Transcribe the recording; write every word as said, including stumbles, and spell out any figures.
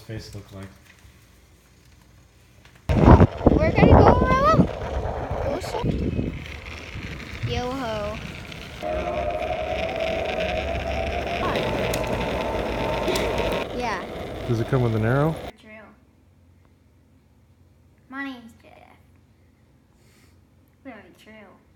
face look like? We're gonna go around. Yo ho. Yeah. Does it come with an arrow? True. My name's Jeff. Very true.